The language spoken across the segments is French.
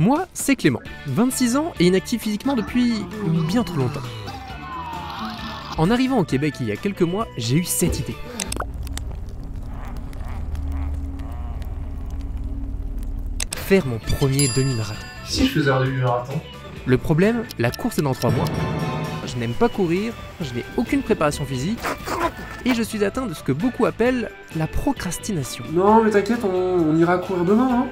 Moi, c'est Clément, 26 ans et inactif physiquement depuis bien trop longtemps. En arrivant au Québec il y a quelques mois, j'ai eu cette idée. Faire mon premier demi-marathon. Si je faisais un demi-marathon? Le problème, la course est dans 3 mois. Je n'aime pas courir, je n'ai aucune préparation physique et je suis atteint de ce que beaucoup appellent la procrastination. Non mais t'inquiète, on ira courir demain, hein.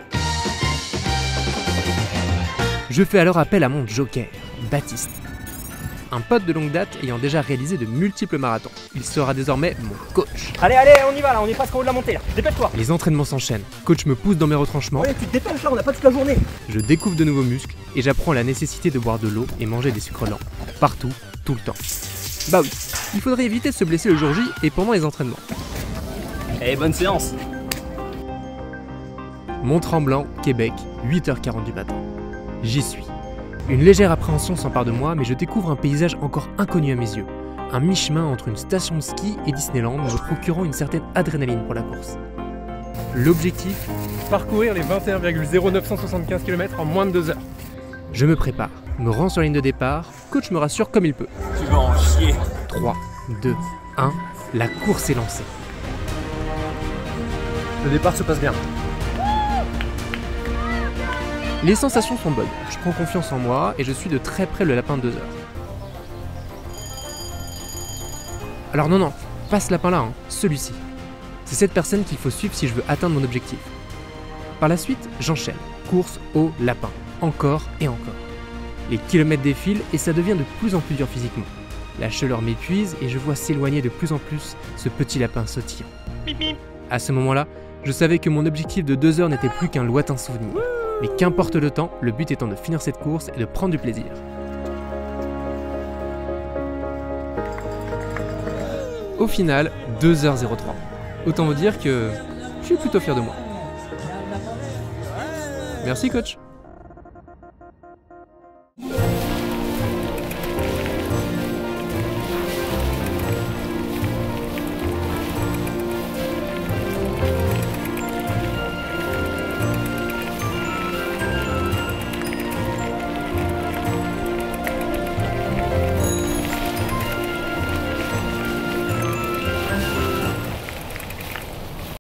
Je fais alors appel à mon joker, Baptiste. Un pote de longue date ayant déjà réalisé de multiples marathons. Il sera désormais mon coach. Allez, on y va là, on est presque en haut de la montée là, dépêche-toi. Les entraînements s'enchaînent, coach me pousse dans mes retranchements. Ouais, tu te dépêches là, on n'a pas toute la journée. Je découvre de nouveaux muscles et j'apprends la nécessité de boire de l'eau et manger des sucres lents. Partout, tout le temps. Bah oui, il faudrait éviter de se blesser le jour J et pendant les entraînements. Eh, bonne séance. Mont-Tremblant, Québec, 8h40 du matin. J'y suis. Une légère appréhension s'empare de moi, mais je découvre un paysage encore inconnu à mes yeux. Un mi-chemin entre une station de ski et Disneyland, me procurant une certaine adrénaline pour la course. L'objectif, Parcourir les 21,0975 km en moins de 2 heures. je me prépare, me rends sur la ligne de départ, coach me rassure comme il peut. Tu vas en chier. 3, 2, 1, la course est lancée. Le départ se passe bien. Les sensations sont bonnes, je prends confiance en moi et je suis de très près le lapin de 2 heures. Alors non, pas ce lapin là, celui-ci. C'est cette personne qu'il faut suivre si je veux atteindre mon objectif. Par la suite, j'enchaîne, course au lapin, encore et encore. Les kilomètres défilent et ça devient de plus en plus dur physiquement. La chaleur m'épuise et je vois s'éloigner de plus en plus ce petit lapin sautillant. À ce moment-là, je savais que mon objectif de 2 heures n'était plus qu'un lointain souvenir. Mais qu'importe le temps, le but étant de finir cette course et de prendre du plaisir. Au final, 2h03. Autant vous dire que je suis plutôt fier de moi. Merci coach.